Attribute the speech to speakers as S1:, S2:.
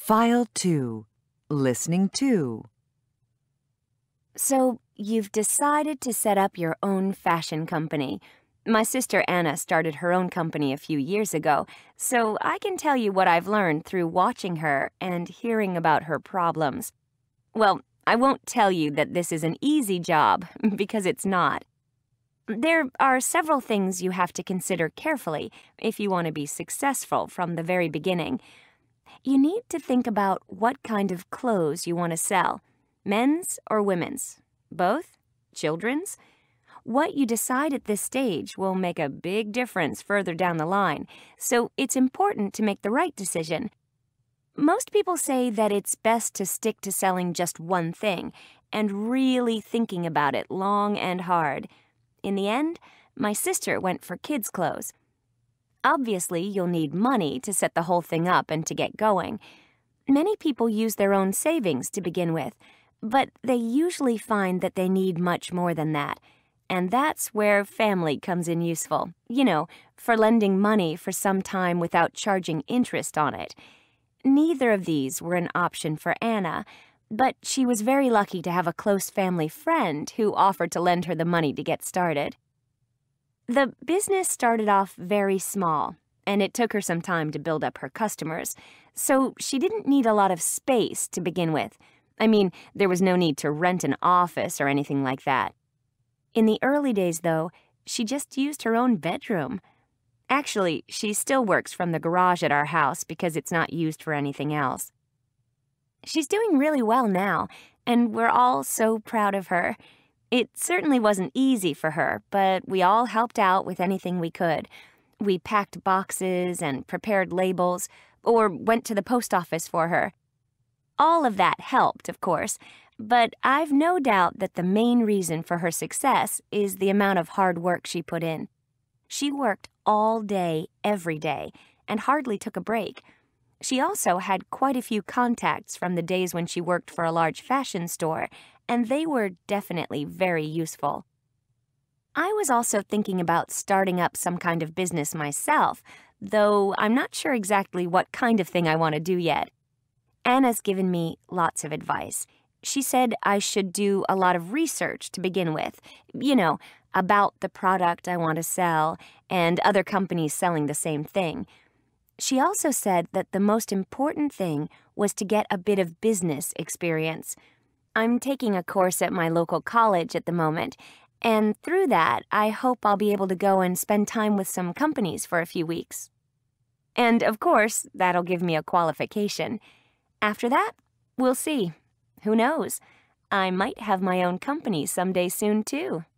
S1: File 2. Listening to.
S2: So, you've decided to set up your own fashion company. My sister Anna started her own company a few years ago, so I can tell you what I've learned through watching her and hearing about her problems. Well, I won't tell you that this is an easy job, because it's not. There are several things you have to consider carefully if you want to be successful from the very beginning. You need to think about what kind of clothes you want to sell. Men's or women's? Both? Children's? What you decide at this stage will make a big difference further down the line, so it's important to make the right decision. Most people say that it's best to stick to selling just one thing and really thinking about it long and hard. In the end, my sister went for kids' clothes. Obviously, you'll need money to set the whole thing up and to get going. Many people use their own savings to begin with, but they usually find that they need much more than that. And that's where family comes in useful. You know, for lending money for some time without charging interest on it. Neither of these were an option for Anna, but she was very lucky to have a close family friend who offered to lend her the money to get started. The business started off very small, and it took her some time to build up her customers, so she didn't need a lot of space to begin with. I mean, there was no need to rent an office or anything like that. In the early days, though, she just used her own bedroom. Actually, she still works from the garage at our house because it's not used for anything else. She's doing really well now, and we're all so proud of her. It certainly wasn't easy for her, but we all helped out with anything we could. We packed boxes and prepared labels, or went to the post office for her. All of that helped, of course, but I've no doubt that the main reason for her success is the amount of hard work she put in. She worked all day, every day, and hardly took a break. She also had quite a few contacts from the days when she worked for a large fashion store, and they were definitely very useful. I was also thinking about starting up some kind of business myself, though I'm not sure exactly what kind of thing I want to do yet. Anna's given me lots of advice. She said I should do a lot of research to begin with, you know, about the product I want to sell and other companies selling the same thing. She also said that the most important thing was to get a bit of business experience. I'm taking a course at my local college at the moment, and through that, I hope I'll be able to go and spend time with some companies for a few weeks. And, of course, that'll give me a qualification. After that, we'll see. Who knows? I might have my own company someday soon, too.